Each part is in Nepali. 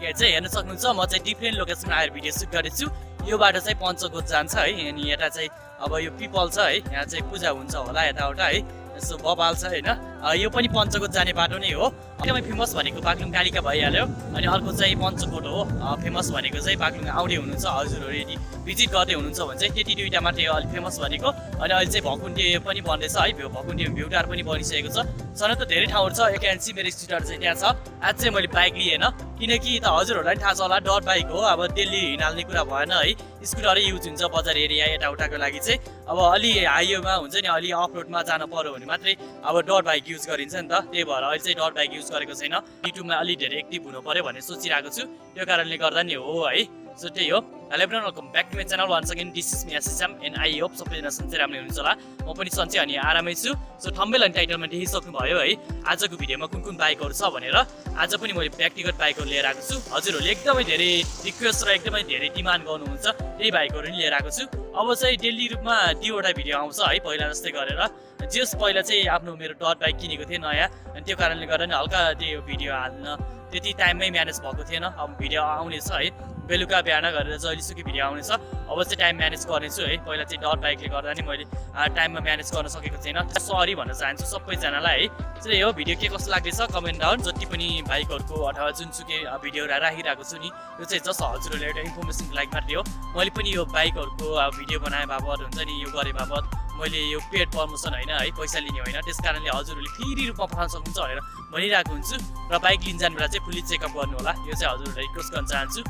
चाहिँ हेर्न सक्नुहुन्छ म चाहिँ डिफ्रेन्ट लोकेसनमा आएर भिडियो सुट गरेछु। यो बाटो चाहिँ पञ्चकोट जान्छ है अनि यता चाहिँ अब यो पिपल छ है यहाँ चाहिँ पूजा हुन्छ होला यताउता है यसो बबाल छ हैन यो पनि पञ्चकोट जाने बाटो नै हो। एकदमै फेमस भनेको बागलुङ कालिका भइहाल्यो अनि अर्को चाहिँ पञ्चकोट हो फेमस भनेको चाहिँ बागलुङ आउँदै हुनुहुन्छ हजुरहरु यदि भिजिट गर्दै हुनुहुन्छ भने चाहिँ त्यति दुईटा मात्रै हो अलि फेमस भनेको अनि अहिले चाहिँ भकुन्डे पनि बन्दैछ है भकुन्डे भ्युटार पनि बनिसकेको छ। सन त धेरै ठाउँहरु छ एकेएनसी मेरो स्कुटर चाहिँ त्यहाँ छ। आज चाहिँ मैले बाइक लिएन किनकि त हजुरहरुलाई थाहा छ होला डट बाइक हो अब दिल्ली हिँड्ने कुरा भएन है स्कुटरै युज हुन्छ बजार एरिया यताउताको लागि चाहिँ अब अलि हाइवेमा हुन्छ नि अलि अफरोडमा जान पर्यो भने मात्रै अब डट बाइक युज गरिन्छ नि त त्यही भएर अहिले चाहिँ डट बाइक युज गरेको छैन युट्युबमा अलि धेरै एक्टिभ हुनु पर्यो भन्ने सोचिरहेको छु त्यो कारणले गर्दा नि हो है। सो त्यही हो hello everyone welcome back to my channel once again this is me SSM and I hope सबैजना सन्चै राम्रै हुनुहुन्छ होला म पनि सन्चै अनि आरामै छु। सो थम्बनेल अनि टाइटलमा देखिसक्नु भयो है आजको भिडियोमा कुन कुन बाइकहरू छ भनेर आज पनि मैले व्यक्तिगत बाइकहरू लिएर आएको छु। हजुरहरूले एकदमै धेरै रिक्वेस्ट र एकदमै धेरै डिमान्ड गर्नुहुन्छ त्यही बाइकहरू नि लिएर आएको छु। अब चाहिँ डेली रूपमा 2वटा भिडियो आउँछ है पहिला जस्तै गरेर जस पहिला चाहिँ आफ्नो मेरो डट बाइक किनेको थिएँ नयाँ अनि त्यो कारणले गर्दा नि हल्का त्यो भिडियो हाल्न त्यति टाइममै म्यानेज भएको थिएन अब भिडियो आउनेछ है बेलुका बिहान गरेर जहिलेसुकै भिडियो आउनेछ अब चाहिँ टाइम म्यानेज गर्नेछु है पहिला चाहिँ डट बाइकले गर्दा नि मैले टाइममा म्यानेज गर्न सकेको छैन सरी भन्न चाहन्छु सबैजनालाई है। चाहिँ यो भिडियो के कस्तो लाग्दैछ कमेन्ट डाउन जति पनि बाइकहरूको अथवा जुनसुकै भिडियोहरू राखिरहेको छु नि यो चाहिँ जस्ट हजुरहरूले एउटा इन्फर्मेसनको लागि मात्रै हो। मैले पनि यो बाइकहरूको भिडियो बनाए बाबत हुन्छ नि यो गरे बाबत मैले यो पेड प्रमोसन होइन है पैसा लिने होइन त्यस कारणले हजुरहरूले फ्री रूपमा पठाउन सक्नुहुन्छ भनेर भनिरहेको हुन्छु र बाइक लिन जाने बेला चाहिँ फुल्ली चेकअप गर्नु होला यो चाहिँ हजुरहरूलाई रिक्वेस्ट गर्न चाहन्छु।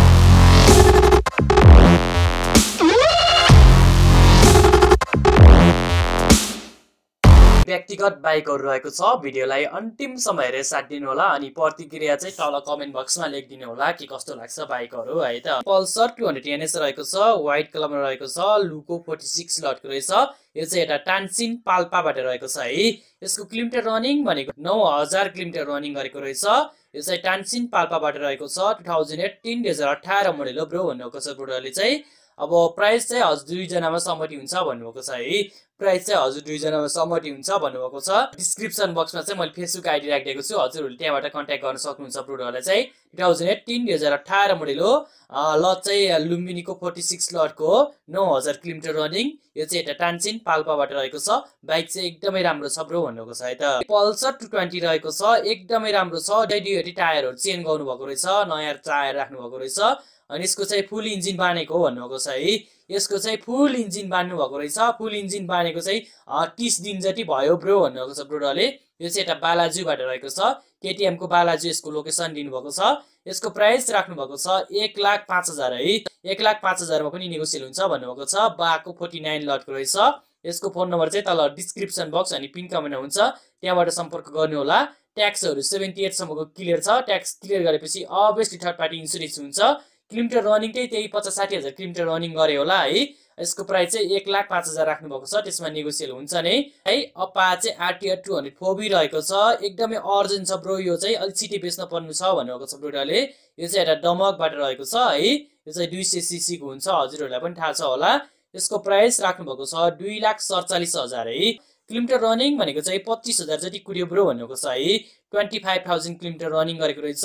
व्यक्तिगत बाइकहरू रहेको छ भिडियोलाई अन्तिमसम्म हेरेर साथ दिनु होला अनि प्रतिक्रिया चाहिँ तल कमेन्ट बक्समा लेखिदिनु होला के कस्तो लाग्छ बाइकहरू है त। पल्सर 200 NS रहेको छ व्हाइट कलरमा रहेको छ लुको 46 लटको रहेछ यो चाहिँ एउटा टान्सिन पाल्पाबाट रहेको छ है। यसको किलोमिटर रनिङ भनेको 9000 किलोमिटर रनिङ गरेको रहेछ। यो चाहिँ टान्सिन पाल्पाबाट रहेको छ 2018 मोडल हो ब्रो भन्नुभएको छ ब्रोले चाहिँ। अब प्राइस चाहिँ हजुर दुईजनामा सहमति हुन्छ भन्नुभएको छ है प्राइस चाहिँ हजुर दुईजनामा सहमति हुन्छ भन्नुभएको छ। डिस्क्रिप्सन बक्समा चाहिँ मैले फेसबुक आइडी राखिदिएको छु हजुरहरूले त्यहाँबाट कन्ट्याक्ट गर्न सक्नुहुन्छ ब्रोडरलाई चाहिँ 2018 मोडल हो लट चाहिँ लुम्बिनीको 46 लटको हो 9000 किलोमिटर रनिङ यो चाहिँ एउटा टान्सिन पाल्पाबाट रहेको छ बाइक चाहिँ एकदमै राम्रो छ ब्रो भन्नुभएको छ है त। पल्सर 220 रहेको छ एकदमै राम्रो छ दुईवटा टायरहरू चेन्ज गर्नुभएको रहेछ नयाँ टायर राख्नु भएको रहेछ अनि यसको चाहिँ फुल इन्जिन बानेको हो भन्नुभएको छ है। यसको चाहिँ फुल इन्जिन बान्नु भएको रहेछ फुल इन्जिन बानेको चाहिँ 30 दिन जति भयो ब्रो भन्नुभएको छ ब्रोडरले। यो चाहिँ एउटा बालाजुबाट रहेको छ केटीएम को बालाजु यसको लोकेसन दिनुभएको छ। यसको प्राइस राख्नु भएको छ 1,05,000 है 1,05,000 मा पनि नेगोसिएट हुन्छ भन्नुभएको छ। बाको 49 लटको रहेछ। यसको फोन नम्बर चाहिँ तल डिस्क्रिप्सन बक्स अनि पिन कमेन्टमा हुन्छ त्यहाँबाट सम्पर्क गर्नु होला। ट्याक्सहरू 78 सम्मको क्लियर छ ट्याक्स क्लियर गरेपछि अभियसली थर्ड पार्टी इन्स्योरेन्स हुन्छ। किलोमिटर रनिङ चाहिँ त्यही 50-60 हजार किलोमिटर रनिङ गरे होला है। यसको प्राइस चाहिँ 1,05,000 राख्नु भएको छ त्यसमा नेगोसिएट हुन्छ नै है। अपाचे RTR 200 4B रहेको छ एकदमै अर्जेन्ट छ ब्रो यो चाहिँ अलि छिटै बेच्न पर्नु छ भन्नुभएको छ ब्रोडरले। यो चाहिँ एउटा डमकबाट रहेको छ है यो चाहिँ 200 cc को हुन्छ हजुरहरूलाई पनि थाहा छ होला। यसको प्राइस राख्नु भएको छ 2,47,000 है। किलोमिटर रनिङ भनेको चाहिँ 25,000 जति कुड्यो ब्रो भन्नुको छ है। 25,000 किलोमिटर रनिङ गरेको रहेछ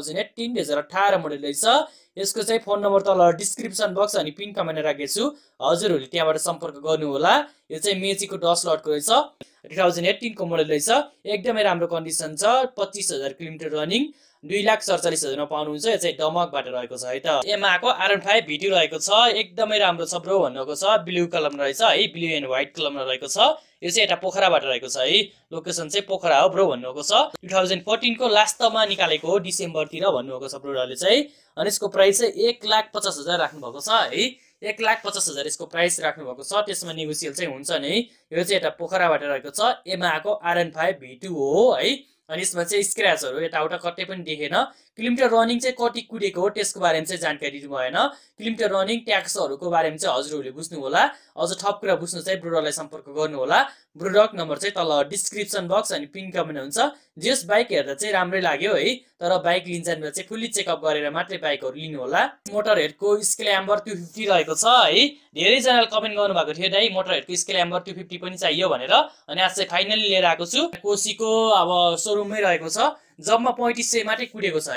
2018 मोडल रहेछ। यसको चाहिँ फोन नम्बर तल डिस्क्रिप्सन बक्स अनि पिन कमेन्टमा राखेको छु हजुरहरूले त्यहाँबाट सम्पर्क गर्नु होला। यो चाहिँ मेजीको 10 लटको रहेछ 2018 को मोडल रहेछ एकदमै राम्रो कन्डिसन छ 25,000 किलोमिटर रनिङ 2,47,000 मा पाउनुहुन्छ। यो चाहिँ डमकबाट रहेको छ है त। एमाको R15 V2 रहेको छ एकदमै राम्रो छ ब्रो भन्नुको छ ब्लू कलरमा रहेछ है ब्लू एन्ड व्हाइट कलरमा रहेको छ। यो चाहिँ एउटा पोखराबाट रहेको छ है लोकेसन चाहिँ पोखरा हो ब्रो भन्नुको छ 2014 को लास्टमा निकालेको हो डिसेम्बरतिर भन्नुको छ ब्रोडरले चाहिँ। अनि यसको प्राइस चाहिँ 1,50,000 राख्नु भएको छ है 1,50,000 यसको प्राइस राख्नु भएको छ त्यसमा नेगोसिएट चाहिँ हुन्छ नै। यो चाहिँ एउटा पोखराबाट रहेको छ एमाको R15 V2 हो है। अनि यसमा चाहिँ स्क्रैचहरु यताउता कतै पनि देखेन। किलोमिटर रनिङ चाहिँ कति कुडेको हो त्यसको बारेमा चाहिँ जानकारी दिनु भएन। किलोमिटर रनिङ ट्याक्सहरुको बारेमा चाहिँ हजुरहरूले बुझ्नु होला। अझ थप कुरा बुझ्नु चाहिँ ब्रोडरलाई सम्पर्क गर्नु होला। ब्रोडर नम्बर चाहिँ तल डिस्क्रिप्सन बक्स अनि पिन कमेन्ट हुन्छ। जस बाइक हेर्दा चाहिँ राम्रै लाग्यो है तर बाइक लिन्छन् चाहिँ फुल्ली चेकअप गरेर मात्रै बाइकहरु लिनु होला। मोटरहेडको स्क्ल्याम्बर 250 रहेको छ है। धेरै जनाले कमेन्ट गर्नु भएको थियो दाइ मोटरहेडको स्क्ल्याम्बर 250 पनि चाहियो भनेर। अनि आज चाहिँ फाइनली लिएर आएको छु। कोसीको अब शोरूममै रहेको छ। जम्मा 3500 मात्रै कुडेको छ है।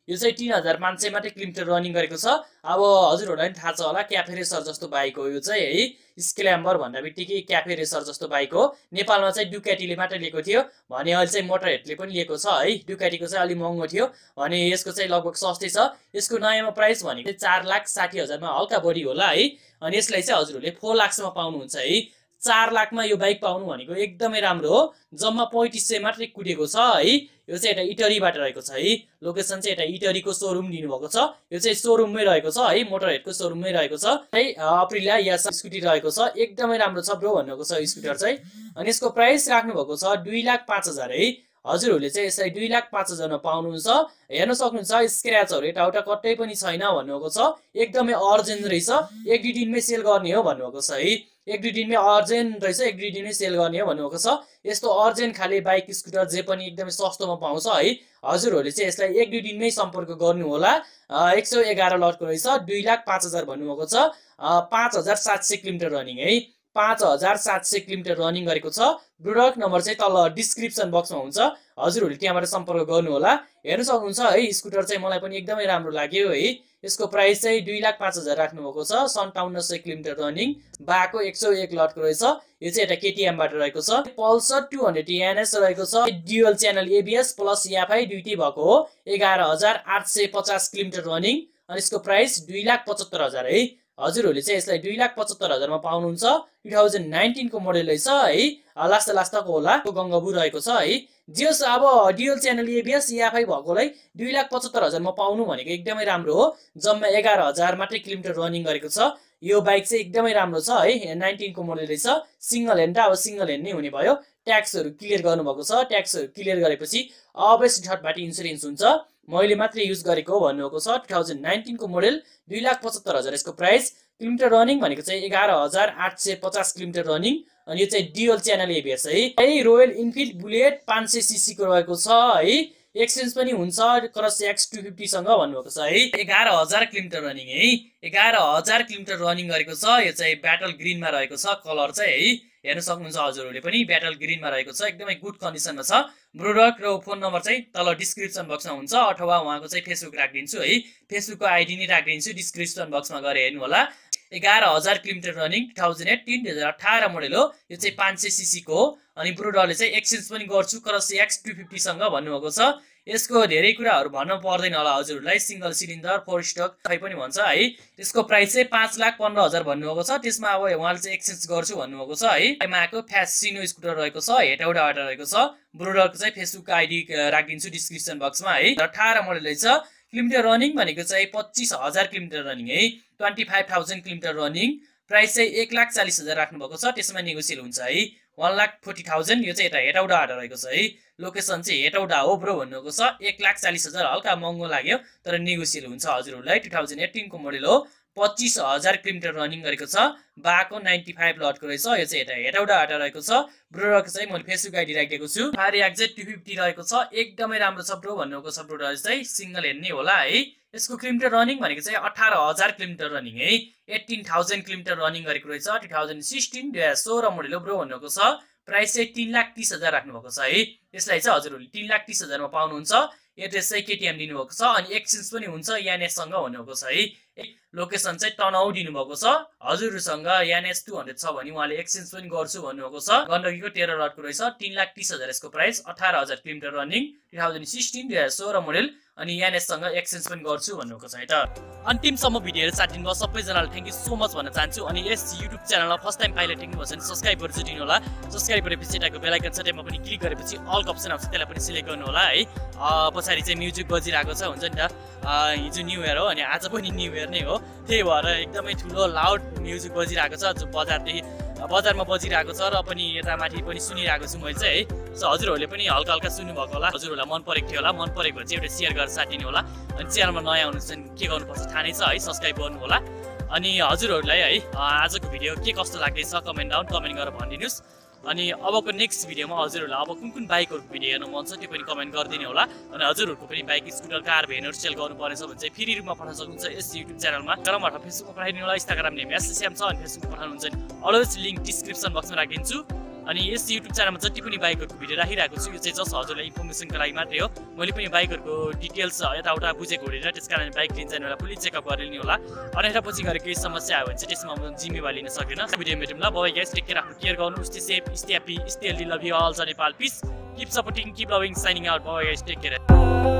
यो चाहिँ 3500 मात्रै किलोमिटर रनिङ गरेको छ। अब हजुरहरूलाई पनि थाहा छ होला क्याफे रेसर जस्तो बाइक हो यो चाहिँ है, स्क्ल्याम्बर भन्दा बित्तिकै क्याफे रेसर जस्तो बाइक हो। नेपालमा चाहिँ डुकाटीले मात्रै लिएको थियो भने अहिले चाहिँ मोटरहेडले पनि लिएको छ है। डुकाटीको चाहिँ अलि महँगो थियो भने यसको चाहिँ लगभग सस्तै छ। यसको नयाँमा प्राइस भनेको 4,60,000 मा हल्का बढी होला है। अनि यसलाई चाहिँ हजुरहरूले 4 लाखसम्म पाउनुहुन्छ है। 4 लाखमा यो बाइक पाउनु भनेको एकदमै राम्रो हो। जम्मा 3500 मात्रै कुदेको छ है। यो चाहिँ यता इटरीबाट रहेको छ है। लोकेसन चाहिँ यता इटरीको सोरुम दिनुभएको छ। यो चाहिँ सोरुममै रहेको छ है, मोटरहेडको सोरुममै रहेको छ है। अप्रिलिया या स्कुटी रहेको छ, एकदमै राम्रो छ ब्रो भन्नुको छ स्कुटर चाहिँ। अनि यसको प्राइस राख्नुभएको छ 2,05,000 है। हजुरहरूले चाहिँ यसलाई 2,05,000 मा पाउनुहुन्छ। हेर्न सक्नुहुन्छ स्क्रैचहरु यताउता कतै पनि छैन भन्नुभएको छ। एकदमै अर्जेन्ट रहेछ, 1-2 दिनमै सेल गर्ने हो भन्नुभएको छ है। 1-2 दिनमै अर्जेन्ट रहेछ, 1-2 दिनमै सेल गर्ने हो भन्नुभएको छ। यस्तो अर्जेन्ट खाले बाइक स्कुटर जे पनि एकदमै सस्तोमा पाउँछ है। हजुरहरूले चाहिँ यसलाई 1-2 दिनमै सम्पर्क गर्नु होला। 111 लटको रहेछ, 2,05,000 भन्नुभएको छ। 5,700 किलोमिटर रनिङ है। 5,700 किलोमिटर रनिङ गरेको छ। प्रोडक्ट नम्बर चाहिँ तल डिस्क्रिप्सन बक्समा हुन्छ, हजुरहरूले त्यहाँबाट सम्पर्क गर्नु होला। हेर्न सक्नुहुन्छ है, स्कुटर चाहिँ मलाई पनि एकदमै राम्रो लाग्यो है। यसको प्राइस चाहिँ 2,05,000 राख्नुभएको छ। 5700 किलोमिटर रनिङ, बाको 101 लटको रहेछ। यो चाहिँ यता केटीएमबाट रहेको छ। पल्सर 200 NS रहेको छ। Dual channel ABS plus EFI दुईटै भएको हो। 11,850 किलोमिटर रनिङ अनि यसको प्राइस 2,75,000 है। हजुरहरूले चाहिँ यसलाई 2,75,000 मा पाउनुहुन्छ। 2019 को मोडल रहेछ है। लास्टको होला गङ्गाबु रहेको छ है। जस अब ड्युअल च्यानल ABS EFI भएकोलाई 2,75,000 मा पाउनु भनेको एकदमै राम्रो हो। जम्मा 11,000 मात्रै किलोमिटर रनिङ गरेको छ। यो बाइक चाहिँ एकदमै राम्रो छ है। 19 को मोडल रहेछ। सिंगल ह्यान्ड अब सिंगल ह्यान्ड नै हुने भयो। ट्याक्सहरु क्लियर गर्नुभएको छ। ट्याक्सहरु क्लियर गरेपछि अवश्य थर्ड पार्टी इन्स्योरेन्स हुन्छ। मैले मात्रै युज गरेको हो भन्नुभएको छ। 2019 को मोडल, 2,75,000 यसको प्राइस। किलोमिटर रनिङ भनेको चाहिँ 11,850 किलोमिटर रनिङ अनि यो चाहिँ ड्युअल च्यानल ABS है। रोयल इनफिल्ड बुलेट 500 सीसी को रहेको छ है। एक्सचेन्ज पनि हुन्छ क्रस X250 सँग भन्नुभएको छ है। 11,000 किलोमिटर रनिङ है। 11,000 किलोमिटर रनिङ गरेको छ। यो चाहिँ ब्याटल ग्रीनमा रहेको छ कलर चाहिँ है। हेर्न सक्नुहुन्छ हजुरहरूले पनि ब्याटल ग्रीनमा रहेको छ। एकदमै गुड कन्डिसनमा छ। प्रोडक्ट र फोन नम्बर चाहिँ तल डिस्क्रिप्सन बक्समा हुन्छ अथवा उहाँको चाहिँ फेसबुक राखिदिन्छु है। फेसबुकको आइडी नै राखिदिन्छु, डिस्क्रिप्सन बक्समा गएर हेर्नु होला। 11,000 किलोमिटर रनिङ, 2018 मोडल हो। यो चाहिँ 500 सीसी को हो अनि प्रोडक्टले चाहिँ एक्सचेन्ज पनि गर्छु क्रस X250 सँग भन्नुभएको छ। यसको धेरै कुराहरु भन्न पर्दैन होला हजुरहरूलाई। सिंगल सिलिन्डर 4 स्टक पनि भन्छ है। यसको प्राइस चाहिँ 5,15,000 भन्नुभएको छ। त्यसमा अब उहाँले चाहिँ एक्सचेन्ज गर्छु भन्नुभएको छ है। यमाहाको फ्यासिनो स्कुटर रहेको छ, हेटौडाबाट रहेको छ। प्रोडक्ट चाहिँ फेसबुक आइडी राखिदिन्छु डिस्क्रिप्सन बक्समा है। 18 मोडल रहेछ। किलोमिटर रनिङ भनेको चाहिँ 25,000 किलोमिटर रनिङ है। 25,000 किलोमिटर रनिङ। प्राइस चाहिँ 1,40,000 राख्नु भएको छ। त्यसमा नेगोसिएट हुन्छ है। 1,40,000 यो चाहिँ यता हेटौडाबाट रहेको छ है। लोकेसन चाहिँ हेटौडा हो ब्रो भन्नुको छ। 1,40,000 हल्का महँगो लाग्यो तर नेगोसिएट हुन्छ हजुरहरूलाई। 2018 को मोडल हो। 25,000 किलोमिटर रनिङ गरेको छ। बाको 95 लटको रहेछ। यो चाहिँ यता हेटौडाबाट रहेको छ। प्रोडक्ट चाहिँ मैले फेसबुक आइडी राखेको छु। RX 250 रहेको छ। एकदमै राम्रो छ ब्रो भन्नुको छ। प्रोडक्ट चाहिँ सिंगल ह्यान्ड नै होला है। यसको किलोमिटर रनिङ भनेको चाहिँ 18,000 किलोमिटर रनिङ है। 18,000 किलोमिटर रनिङ गरेको रहेछ। 2016 मोडल हो ब्रो भन्नुको छ। प्राइस चाहिँ 3,30,000 राख्नु भएको छ है। यसलाई चाहिँ हजुरहरूले 3,30,000 मा पाउनुहुन्छ। एड्रेस चाहिँ केटीएम दिनुभएको छ अनि एक्सचेन्ज पनि हुन्छ NS सँग भन्नुभएको छ है। लोकेसन चाहिँ तनहु दिनुभएको छ। हजुरसँग NS 200 छ भने उहाँले एक्सचेन्ज पनि गर्छु भन्नुभएको छ। गण्डकीको 13 लटको रहेछ। 3,30,000 यसको प्राइस। 18,000 किलोमिटर रनिङ, 2016 मोडल अनि NS सँग एक्सचेन्ज पनि गर्छु भन्नुभएको छ है त। अन्तिमसम्म भिडियो हेरेर साथ दिनुभयो सबैजनालाई थ्याङ्क यू सो मच भन्न चाहन्छु। अनि यस युट्युब च्यानलमा फर्स्ट टाइम पाइलट टेक्नु भएछ भने सब्स्क्राइब गरेर दिनु होला। सब्स्क्राइब गरेपछि यताको बेल आइकन छ त्यसमा पनि क्लिक गरेपछि अल अप्सन आउँछ त्यसलाई पनि सिलेक्ट गर्नु होला है। पछाडि चाहिँ म्युजिक बजिरहेको छ हुन्छ नि त। हिजो न्यू इयर हो अनि आज पनि न्यू इयर नै हो। त्यही भएर एकदमै ठुलो लाउड म्युजिक बजिरहेको छ जो बजारमा बजिरहेको छ र पनि यता माथि पनि सुनिरहेको छु मैले चाहिँ है। सो हजुरहरूले पनि हल्का हल्का सुन्नुभएको होला। हजुरहरूलाई मन परेको थियो होला। मन परेको भए चाहिँ एउटा सेयर गरेर साथ दिनु होला। अनि च्यानलमा नयाँ हुनुहुन्छ भने के गर्नुपर्छ थाहा नै छ है। सब्स्क्राइब गर्नु होला। अनि हजुरहरूलाई है आजको भिडियो के कस्तो लाग्दैछ कमेन्ट गरेर भनिदिनुहोस्। अनि अबको नेक्स्ट भिडियोमा हजुरहरूलाई अब कुन बाइकहरूको भिडियो हेर्नु मन छ त्यो पनि कमेन्ट गरिदिनु होला। अनि हजुरहरूको पनि बाइक स्कुटर कार भ्यानहरू सेल गर्नुपर्नेछ भने चाहिँ फ्री रूपमा पठाउन सक्नुहुन्छ यस युट्युब च्यानलमा। गरमबाट फेसबुकमा पठाइदिनु होला। इन्स्टाग्राम नेम SCM छ अनि फेसबुकमा पठाउनुहुन्छ भने अलवेज लिङ्क डिस्क्रिप्सन बक्समा राखिदिन्छु। अनि यस युट्युब च्यानलमा जति पनि बाइकहरूको भिडियो राखिरहेको छु यो चाहिँ जस्ट हजुरलाई इन्फर्मेसनको लागि मात्रै हो। मैले पनि बाइकहरूको डिटेल्स यताउता बुझेको हुँदैन, त्यसकारण बाइक लिन्छ भने पुरै चेकअप गरेर नि होला। अनि पछि गएर केही समस्या आयो भने चाहिँ त्यसमा म जिम्मेवारी लिन सक्दिनँ। भिडियो मेटौँ ल, बाइ गाइस, टेक केयर, आफ्नो केयर गर्नु, stay safe, stay happy, stay healthy, love you all, जय Nepal, peace, keep supporting, keep loving, signing out, bye guys, take care.